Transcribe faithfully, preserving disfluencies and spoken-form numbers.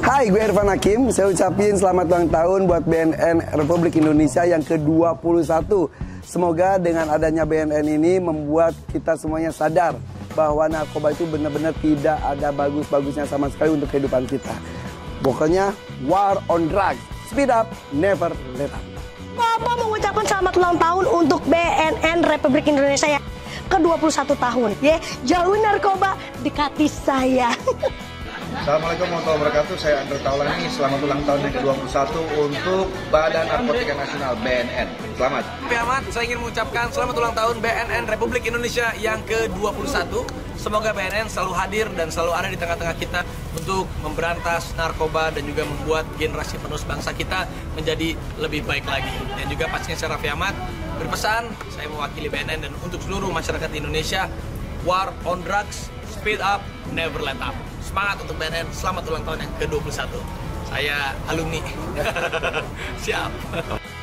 Hai, gue Irfan Hakim. Saya ucapin selamat ulang tahun buat B N N Republik Indonesia yang ke dua puluh satu. Semoga dengan adanya B N N ini membuat kita semuanya sadar bahwa narkoba itu benar-benar tidak ada bagus-bagusnya sama sekali untuk kehidupan kita. Pokoknya war on drugs, speed up, never let up. Bapak mengucapkan selamat ulang tahun untuk B N N Republik Indonesia yang ke dua puluh satu tahun. Ya, jauhin narkoba, dekati saya. Assalamualaikum warahmatullahi wabarakatuh. Saya Andre Taulani. Selamat ulang tahun yang ke dua puluh satu untuk Badan Narkotika Nasional B N N. Selamat. Amat, saya ingin mengucapkan selamat ulang tahun B N N Republik Indonesia yang ke dua puluh satu. Semoga B N N selalu hadir dan selalu ada di tengah-tengah kita untuk memberantas narkoba dan juga membuat generasi penerus bangsa kita menjadi lebih baik lagi. Dan juga pastinya saya Raffi Ahmad berpesan, saya mewakili B N N dan untuk seluruh masyarakat Indonesia, war on drugs, speed up, never let up. Semangat untuk B N N, selamat ulang tahun yang ke dua puluh satu. Saya alumni. Siap.